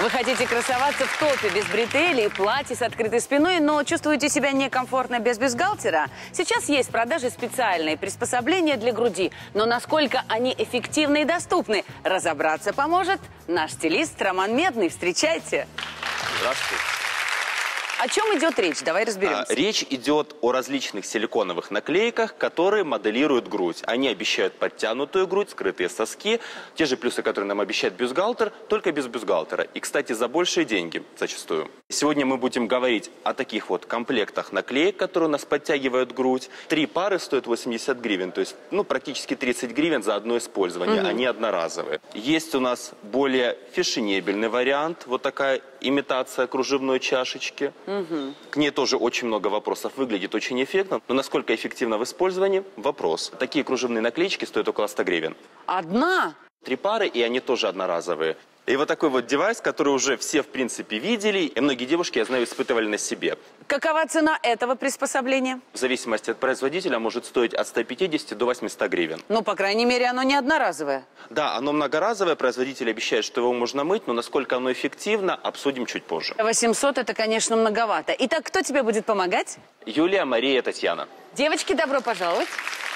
Вы хотите красоваться в топе без бретелей, платье с открытой спиной, но чувствуете себя некомфортно без бюстгальтера? Сейчас есть в продаже специальные приспособления для груди. Но насколько они эффективны и доступны, разобраться поможет наш стилист Роман Медный. Встречайте! Здравствуйте. О чем идет речь? Давай разберемся. Речь идет о различных силиконовых наклейках, которые моделируют грудь. Они обещают подтянутую грудь, скрытые соски. Те же плюсы, которые нам обещает бюстгальтер, только без бюстгальтера. И, кстати, за большие деньги зачастую. Сегодня мы будем говорить о таких вот комплектах наклеек, которые у нас подтягивают грудь. 3 пары стоят 80 гривен, то есть практически 30 гривен за одно использование. Они одноразовые. Есть у нас более фешенебельный вариант, вот такая имитация кружевной чашечки. К ней тоже очень много вопросов. Выглядит очень эффектно, но насколько эффективно в использовании – вопрос. Такие кружевные наклеечки стоят около 100 гривен. Одна? 3 пары, и они тоже одноразовые. И вот такой вот девайс, который уже все, в принципе, видели, и многие девушки, я знаю, испытывали на себе. Какова цена этого приспособления? В зависимости от производителя может стоить от 150 до 800 гривен. Ну, по крайней мере, оно не одноразовое. Да, оно многоразовое, производитель обещает, что его можно мыть, но насколько оно эффективно, обсудим чуть позже. 800 – это, конечно, многовато. Итак, кто тебе будет помогать? Юлия, Мария, Татьяна. Девочки, добро пожаловать.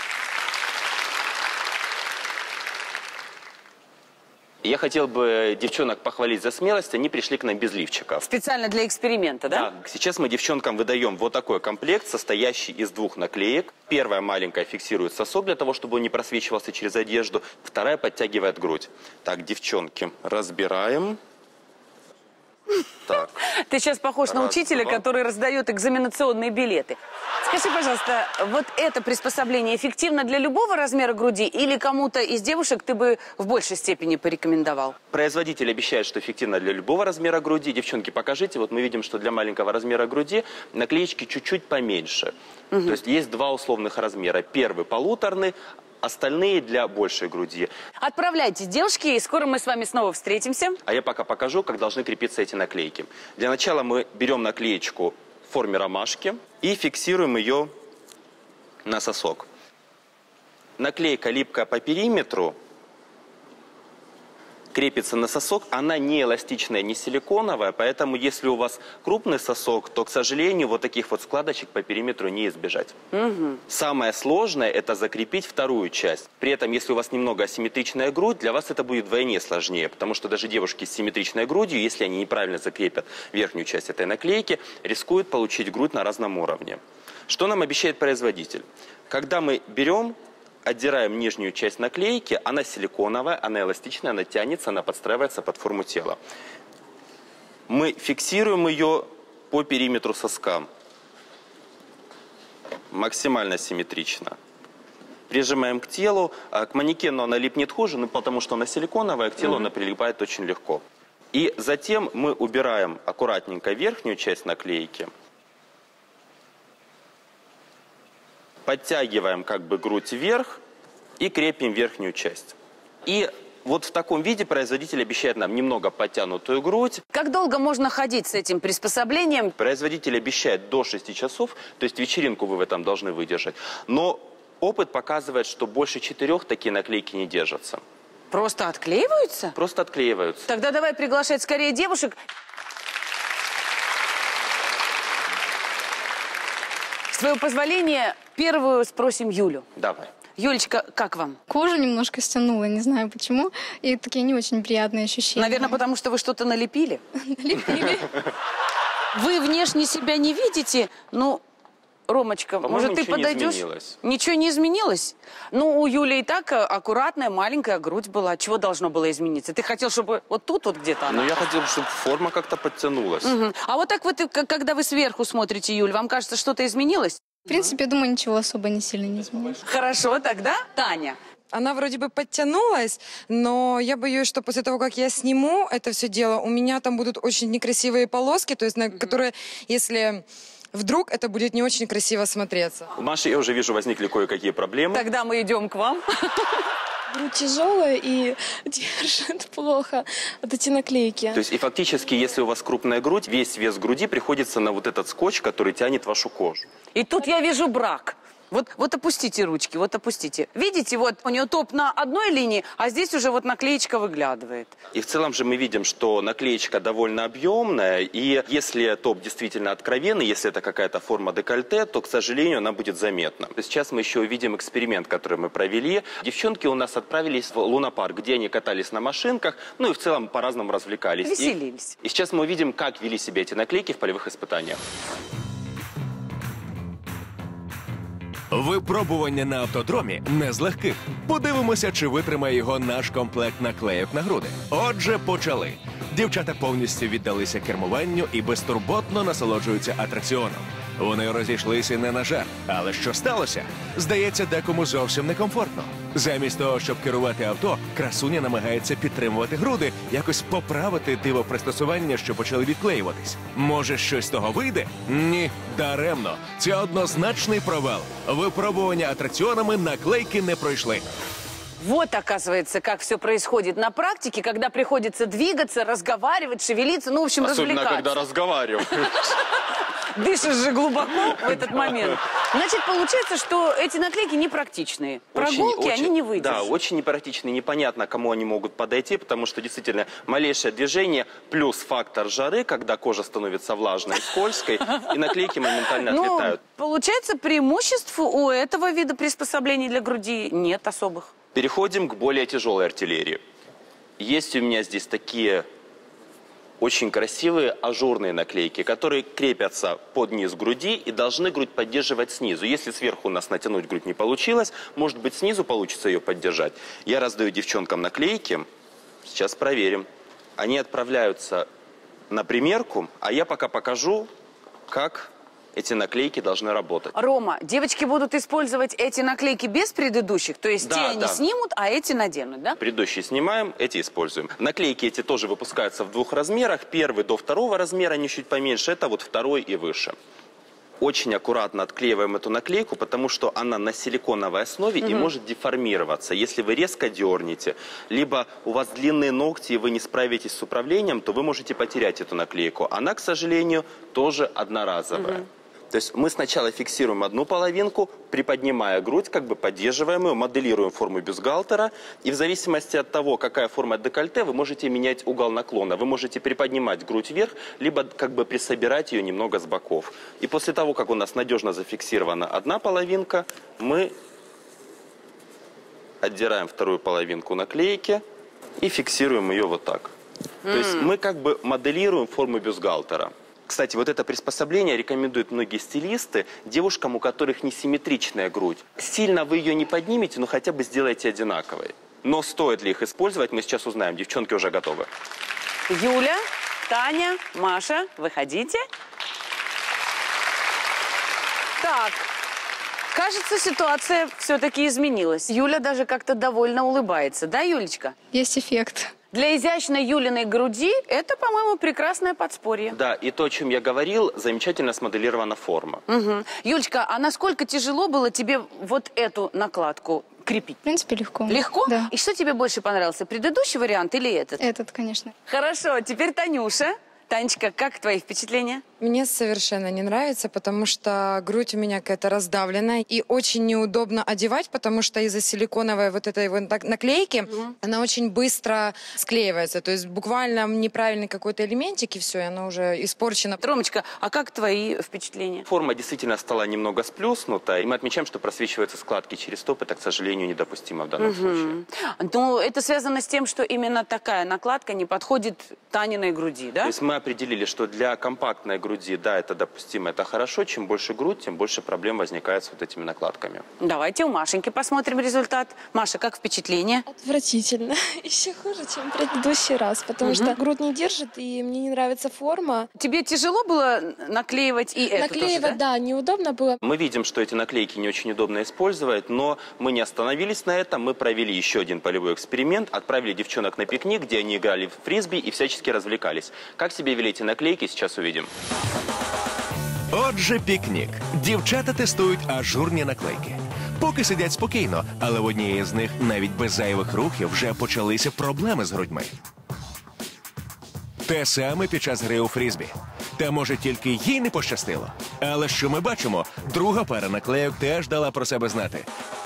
Я хотел бы девчонок похвалить за смелость, они пришли к нам без лифчиков. Специально для эксперимента, да? Да. Сейчас мы девчонкам выдаем вот такой комплект, состоящий из 2 наклеек. Первая маленькая фиксирует сосок для того, чтобы он не просвечивался через одежду. Вторая подтягивает грудь. Так, девчонки, разбираем. Так. Ты сейчас похож на учителя, который раздает экзаменационные билеты. Скажи, пожалуйста, вот это приспособление эффективно для любого размера груди или кому-то из девушек ты бы в большей степени порекомендовал? Производитель обещает, что эффективно для любого размера груди. Девчонки, покажите. Вот мы видим, что для маленького размера груди наклеечки чуть-чуть поменьше. То есть есть 2 условных размера. Первый полуторный, остальные для большей груди. Отправляйтесь, девушки, и скоро мы с вами снова встретимся. А я пока покажу, как должны крепиться эти наклейки. Для начала мы берем наклеечку в форме ромашки и фиксируем ее на сосок. Наклейка липкая по периметру, крепится на сосок, она не эластичная, не силиконовая, поэтому если у вас крупный сосок, то, к сожалению, вот таких вот складочек по периметру не избежать. Самое сложное – это закрепить вторую часть. При этом, если у вас немного асимметричная грудь, для вас это будет вдвойне сложнее, потому что даже девушки с симметричной грудью, если они неправильно закрепят верхнюю часть этой наклейки, рискуют получить грудь на разном уровне. Что нам обещает производитель? Когда мы берем, отдираем нижнюю часть наклейки, она силиконовая, она эластичная, она тянется, она подстраивается под форму тела. Мы фиксируем ее по периметру соска. Максимально симметрично. Прижимаем к телу. К манекену она липнет хуже, потому что она силиконовая, к телу она прилипает очень легко. И затем мы убираем аккуратненько верхнюю часть наклейки. Подтягиваем как бы грудь вверх и крепим верхнюю часть. И вот в таком виде производитель обещает нам немного подтянутую грудь. Как долго можно ходить с этим приспособлением? Производитель обещает до 6 часов, то есть вечеринку вы в этом должны выдержать. Но опыт показывает, что больше 4 такие наклейки не держатся. Просто отклеиваются? Просто отклеиваются. Тогда давай приглашать скорее девушек. С твоего позволения, первую спросим Юлю. Давай. Юлечка, как вам? Кожу немножко стянула, не знаю почему. И такие не очень приятные ощущения. Наверное, потому что вы что-то налепили? Налепили. Вы внешне себя не видите? Ну, Ромочка, может, ты подойдешь? Ничего не изменилось? Ну, у Юли и так аккуратная, маленькая грудь была. Чего должно было измениться? Ты хотел, чтобы вот тут вот где-то она? Ну, я хотел, чтобы форма как-то подтянулась. А вот так вот, когда вы сверху смотрите, Юль, вам кажется, что-то изменилось? В принципе, я думаю, ничего особо не сильно не изменилось. Хорошо, тогда Таня. Она вроде бы подтянулась, но я боюсь, что после того, как я сниму это все дело, у меня там будут очень некрасивые полоски, то есть на которые, если вдруг это будет не очень красиво смотреться. У Маши, я уже вижу, возникли кое-какие проблемы. Тогда мы идем к вам. Грудь тяжелая и держит плохо вот эти наклейки. То есть и фактически, если у вас крупная грудь, весь вес груди приходится на вот этот скотч, который тянет вашу кожу. И тут я вижу брак. Вот опустите ручки, вот опустите. Видите, вот у нее топ на одной линии, а здесь уже вот наклеечка выглядывает. И в целом же мы видим, что наклеечка довольно объемная, и если топ действительно откровенный, если это какая-то форма декольте, то, к сожалению, она будет заметна. Сейчас мы еще увидим эксперимент, который мы провели. Девчонки у нас отправились в лунопарк, где они катались на машинках, ну и в целом по-разному развлекались. Веселились. И сейчас мы увидим, как вели себя эти наклейки в полевых испытаниях. Випробування на автодромі не з легких. Подивимося, чи витримає його наш комплект наклейок на груди. Отже, почали. Дівчата повністю віддалися кермуванню і безтурботно насолоджуються атракціоном. Вони розійшлися не на жарт. Але що сталося? Здається, декому зовсім некомфортно. Замість того, щоб керувати авто, красуня намагається підтримувати груди, якось поправити дивопристосування, що почали відклеюватись. Може, щось з того вийде? Ні, даремно. Це однозначний провал. Випробування атракціонами наклейки не пройшли. Вот, оказывается, как все происходит на практике, когда приходится двигаться, разговаривать, шевелиться, ну, в общем, Особенно, развлекаться. когда разговариваем. Дышишь же глубоко в этот момент. Значит, получается, что эти наклейки непрактичные. Прогулки они не выдержат. Да, очень непрактичные, непонятно, кому они могут подойти, потому что действительно малейшее движение плюс фактор жары, когда кожа становится влажной и скользкой, и наклейки моментально отлетают. Получается, преимуществ у этого вида приспособлений для груди нет особых. Переходим к более тяжелой артиллерии. Есть у меня здесь такие очень красивые ажурные наклейки, которые крепятся под низ груди и должны грудь поддерживать снизу. Если сверху у нас натянуть грудь не получилось, может быть, снизу получится ее поддержать. Я раздаю девчонкам наклейки. Сейчас проверим. Они отправляются на примерку, а я пока покажу, как эти наклейки должны работать. Рома, девочки будут использовать эти наклейки без предыдущих? То есть те они снимут, а эти наденут, да? Предыдущие снимаем, эти используем. Наклейки эти тоже выпускаются в двух размерах. Первый до второго размера, они чуть поменьше. Это вот второй и выше. Очень аккуратно отклеиваем эту наклейку, потому что она на силиконовой основе и может деформироваться. Если вы резко дернете, либо у вас длинные ногти и вы не справитесь с управлением, то вы можете потерять эту наклейку. Она, к сожалению, тоже одноразовая. То есть мы сначала фиксируем одну половинку, приподнимая грудь, как бы поддерживаем ее, моделируем форму бюстгальтера. И в зависимости от того, какая форма декольте, вы можете менять угол наклона. Вы можете приподнимать грудь вверх, либо как бы присобирать ее немного с боков. И после того, как у нас надежно зафиксирована одна половинка, мы отдираем вторую половинку наклейки и фиксируем ее вот так. То есть мы как бы моделируем форму бюстгальтера. Кстати, вот это приспособление рекомендуют многие стилисты девушкам, у которых несимметричная грудь. Сильно вы ее не поднимете, но хотя бы сделайте одинаковой. Но стоит ли их использовать, мы сейчас узнаем. Девчонки уже готовы. Юля, Таня, Маша, выходите. Так, кажется, ситуация все-таки изменилась. Юля даже как-то довольно улыбается. Да, Юлечка? Есть эффект. Для изящной Юлиной груди это, по-моему, прекрасное подспорье. Да, и то, о чем я говорил, замечательно смоделирована форма. Угу. Юлечка, а насколько тяжело было тебе вот эту накладку крепить? В принципе, легко. Легко? Да. И что тебе больше понравился, предыдущий вариант или этот? Этот, конечно. Хорошо, теперь Танюша. Танечка, как твои впечатления? Мне совершенно не нравится, потому что грудь у меня какая-то раздавленная и очень неудобно одевать, потому что из-за силиконовой вот этой вот наклейки она очень быстро склеивается. То есть буквально неправильный какой-то элементик, и все, и она уже испорчена. Ромочка, а как твои впечатления? Форма действительно стала немного сплюснута, и мы отмечаем, что просвечиваются складки через топ. Это, к сожалению, недопустимо в данном случае. Ну, это связано с тем, что именно такая накладка не подходит Таниной груди, да? То есть мы определили, что для компактной груди, да, это допустимо, это хорошо. Чем больше грудь, тем больше проблем возникает с вот этими накладками. Давайте у Машеньки посмотрим результат. Маша, как впечатление? Отвратительно. Еще хуже, чем в предыдущий раз, потому что грудь не держит, и мне не нравится форма. Тебе тяжело было наклеивать и эту Наклеивать, тоже, да? да, неудобно было. Мы видим, что эти наклейки не очень удобно использовать, но мы не остановились на этом. Мы провели еще один полевой эксперимент, отправили девчонок на пикник, где они играли в фрисби и всячески развлекались. Как себя вели эти наклейки, сейчас увидим. Отже, пікнік. Дівчата тестують ажурні наклейки. Поки сидять спокійно, але в однієї з них навіть без зайвих рухів вже почалися проблеми з грудьми. Те саме під час гри у фрізбі. Та може тільки їй не пощастило. Але що ми бачимо, друга пара наклейок теж дала про себе знати.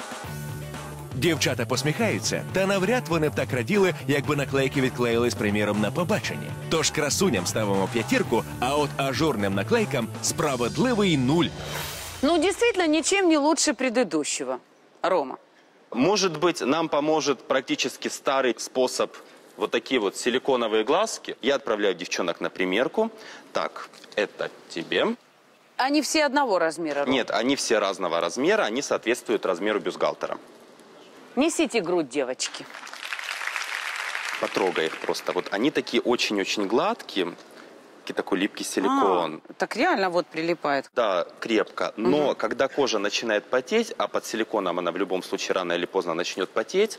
Дівчата посміхаються, та навряд вони б так раділи, якби наклейки відклеїлись, приміром, на побаченні. Тож красуням ставимо 5, а от ажурним наклейкам справедливий 0. Ну, действительно, ничем не лучше предыдущего. Рома. Может быть, нам поможет практически старый способ, вот такие вот силиконовые глазки. Я отправляю девчонок на примерку. Так, это тебе. Они все одного размера, Рома. Нет, они все разного размера, они соответствуют размеру бюстгальтера. Несите грудь, девочки. Потрогай их просто. Вот они такие очень-очень гладкие. Такой липкий силикон. Так реально вот прилипает. Да, крепко. Но когда кожа начинает потеть, а под силиконом она в любом случае рано или поздно начнет потеть,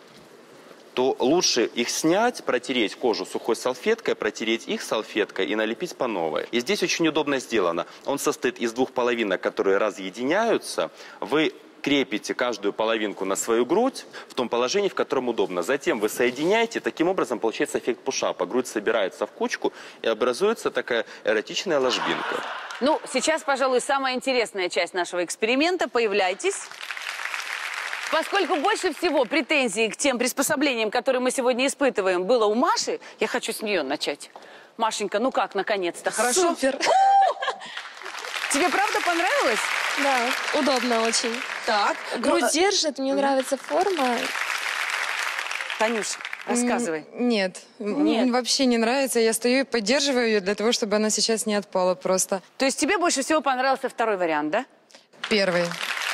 то лучше их снять, протереть кожу сухой салфеткой, протереть их салфеткой и налепить по новой. И здесь очень удобно сделано. Он состоит из 2 половинок, которые разъединяются. Вы крепите каждую половинку на свою грудь в том положении, в котором удобно. Затем вы соединяете, таким образом получается эффект пушапа. Грудь собирается в кучку и образуется такая эротичная ложбинка. Ну, сейчас, пожалуй, самая интересная часть нашего эксперимента. Появляйтесь. Поскольку больше всего претензий к тем приспособлениям, которые мы сегодня испытываем, было у Маши, я хочу с нее начать. Машенька, ну как, наконец-то, хорошо? Супер. Тебе правда понравилось? Да, удобно очень. Так. Грудь держит, мне нравится форма. Танюш, рассказывай. Нет, Нет. вообще не нравится. Я стою и поддерживаю ее для того, чтобы она сейчас не отпала просто. То есть тебе больше всего понравился второй вариант, да? Первый.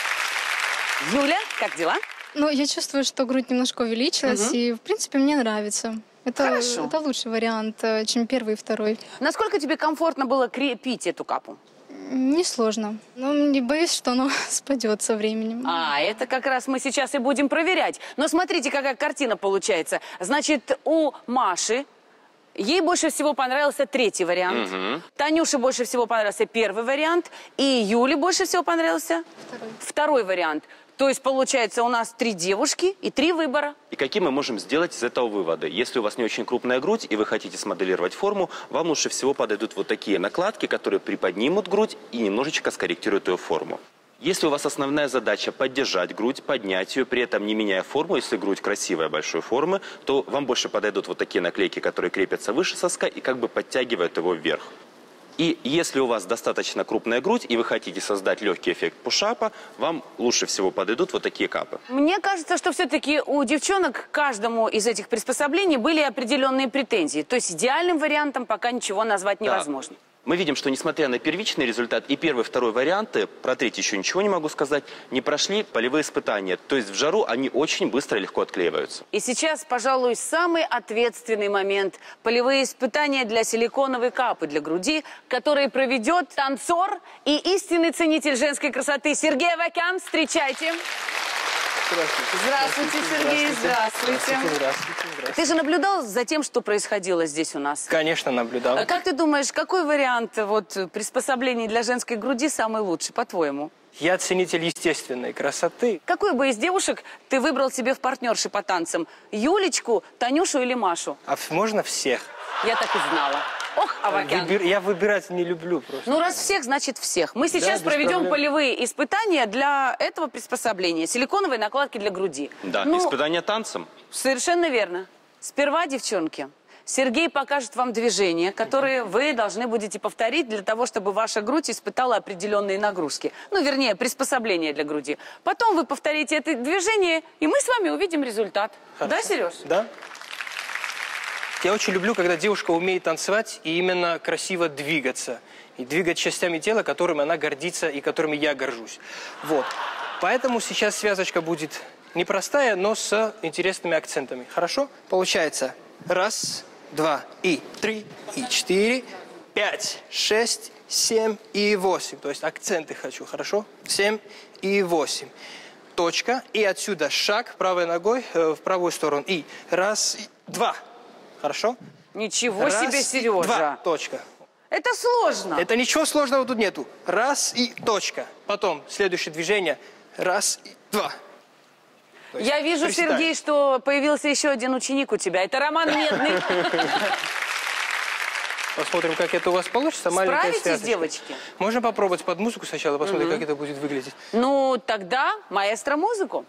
Юля, как дела? Ну, я чувствую, что грудь немножко увеличилась, и, в принципе, мне нравится. Хорошо. Это лучший вариант, чем первый и второй. Насколько тебе комфортно было крепить эту капу? Несложно. Но не боюсь, что оно спадет со временем. А, это как раз мы сейчас и будем проверять. Но смотрите, какая картина получается. Значит, у Маши, ей больше всего понравился третий вариант. Танюше больше всего понравился первый вариант. И Юле больше всего понравился второй вариант. То есть, получается, у нас 3 девушки и 3 выбора. И какие мы можем сделать из этого выводы? Если у вас не очень крупная грудь и вы хотите смоделировать форму, вам лучше всего подойдут вот такие накладки, которые приподнимут грудь и немножечко скорректируют ее форму. Если у вас основная задача поддержать грудь, поднять ее, при этом не меняя форму, если грудь красивая, большой формы, то вам больше подойдут вот такие наклейки, которые крепятся выше соска и как бы подтягивают его вверх. И если у вас достаточно крупная грудь, и вы хотите создать легкий эффект пушапа, вам лучше всего подойдут вот такие капы. Мне кажется, что все-таки у девчонок к каждому из этих приспособлений были определенные претензии. То есть идеальным вариантом пока ничего назвать невозможно. Мы видим, что несмотря на первичный результат и первый, и второй варианты, про третий еще ничего не могу сказать, не прошли полевые испытания. То есть в жару они очень быстро и легко отклеиваются. И сейчас, пожалуй, самый ответственный момент. Полевые испытания для силиконовой капы для груди, которые проведет танцор и истинный ценитель женской красоты Сергей Авакян. Встречайте. Здравствуйте, Сергей, здравствуйте. Здравствуйте. Ты же наблюдал за тем, что происходило здесь у нас? Конечно, наблюдал. А как ты думаешь, какой вариант приспособлений для женской груди самый лучший, по-твоему? Я ценитель естественной красоты. Какую бы из девушек ты выбрал себе в партнерши по танцам? Юлечку, Танюшу или Машу? Можно всех? Я так и знала. Ох, Авакян. Я выбирать не люблю просто. Ну, раз всех, значит всех. Мы сейчас без проведем проблем. полевые испытания для этого приспособления. Силиконовые накладки для груди. Да, Ну, испытания танцем. совершенно верно. Сперва, девчонки, Сергей покажет вам движения, которые вы должны будете повторить для того, чтобы ваша грудь испытала определенные нагрузки. Ну, вернее, приспособление для груди. Потом вы повторите это движение, и мы с вами увидим результат. Хорошо. Да, Сереж? Да. Я очень люблю, когда девушка умеет танцевать и именно красиво двигаться. И двигать частями тела, которыми она гордится и которыми я горжусь. Вот. Поэтому сейчас связочка будет непростая, но с интересными акцентами. Хорошо? Получается. 1, 2, и 3, и 4, 5, 6, 7 и 8. То есть акценты хочу, хорошо? 7 и 8. Точка. И отсюда шаг правой ногой в правую сторону. И 1, 2. Хорошо? Ничего 1, себе, Сережа. 2. Точка. Это сложно. Это ничего сложного тут нету. 1 и точка. Потом следующее движение. 1 и 2. Я вижу, приседаем. Сергей, что появился еще один ученик у тебя. Это Роман Медный. Посмотрим, как это у вас получится. Маленькая Справитесь, связочка. девочки? Можно попробовать под музыку сначала, посмотреть, как это будет выглядеть. Ну, тогда маэстро музыку.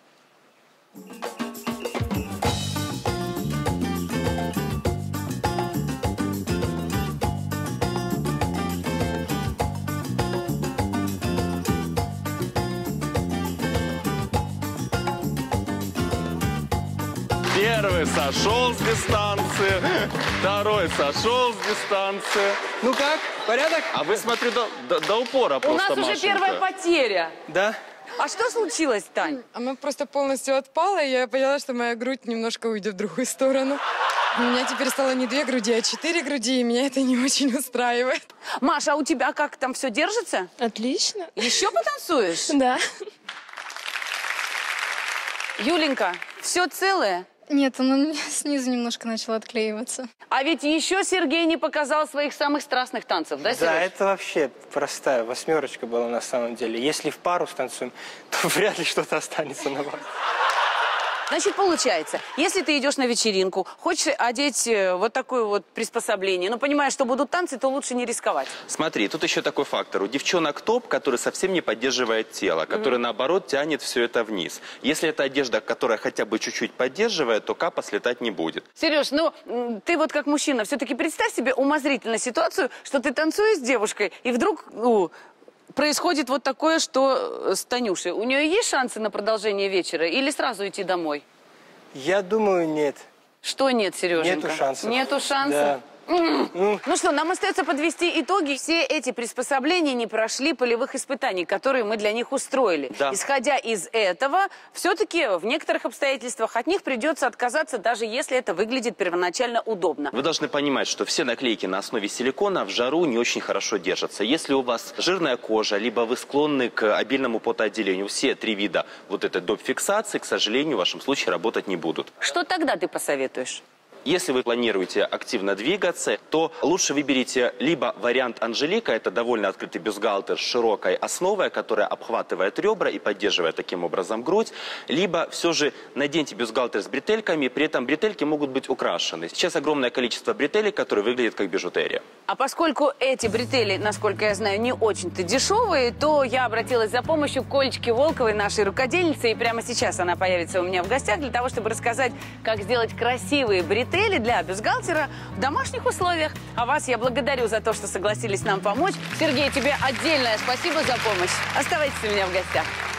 Первый сошел с дистанции, второй сошел с дистанции. Ну как, порядок? А вы, смотрю, до упора У просто нас уже машете. первая потеря. Да. А что случилось, Тань? Она просто полностью отпала, и я поняла, что моя грудь немножко уйдет в другую сторону. У меня теперь стало не 2 груди, а 4 груди, и меня это не очень устраивает. Маша, а у тебя как там все держится? Отлично. Еще потанцуешь? Да. Юленька, все целое? Нет, она у меня снизу немножко начала отклеиваться. А ведь еще Сергей не показал своих самых страстных танцев, да, Сереж? Да, это вообще простая 8 была на самом деле. Если в пару станцуем, то вряд ли что-то останется на вас. Значит, получается, если ты идешь на вечеринку, хочешь одеть вот такое вот приспособление, но понимаешь, что будут танцы, то лучше не рисковать. Смотри, тут еще такой фактор. У девчонок топ, который совсем не поддерживает тело, который, наоборот, тянет все это вниз. Если это одежда, которая хотя бы чуть-чуть поддерживает, то капа слетать не будет. Сереж, ну, ты вот как мужчина, все-таки представь себе умозрительно ситуацию, что ты танцуешь с девушкой, и вдруг, происходит вот такое, что с Танюшей. У нее есть шансы на продолжение вечера или сразу идти домой? Я думаю, нет. Что нет, Сереженька? Нету шансов. Нету шансов? Да. Ну что, нам остается подвести итоги. Все эти приспособления не прошли полевых испытаний, которые мы для них устроили. Да. Исходя из этого, все-таки в некоторых обстоятельствах от них придется отказаться, даже если это выглядит первоначально удобно. Вы должны понимать, что все наклейки на основе силикона в жару не очень хорошо держатся. Если у вас жирная кожа, либо вы склонны к обильному потоотделению, все 3 вида вот этой доп. Фиксации, к сожалению, в вашем случае работать не будут. Что тогда ты посоветуешь? Если вы планируете активно двигаться, то лучше выберите либо вариант Анжелика, это довольно открытый бюстгальтер с широкой основой, которая обхватывает ребра и поддерживает таким образом грудь, либо все же наденьте бюстгальтер с бретельками, при этом бретельки могут быть украшены. Сейчас огромное количество бретелек, которые выглядят как бижутерия. А поскольку эти бретели, насколько я знаю, не очень-то дешевые, то я обратилась за помощью к Олечке Волковой, нашей рукодельнице, и прямо сейчас она появится у меня в гостях для того, чтобы рассказать, как сделать красивые бретели для бюстгальтера в домашних условиях. А вас я благодарю за то, что согласились нам помочь. Сергей, тебе отдельное спасибо за помощь. Оставайтесь у меня в гостях.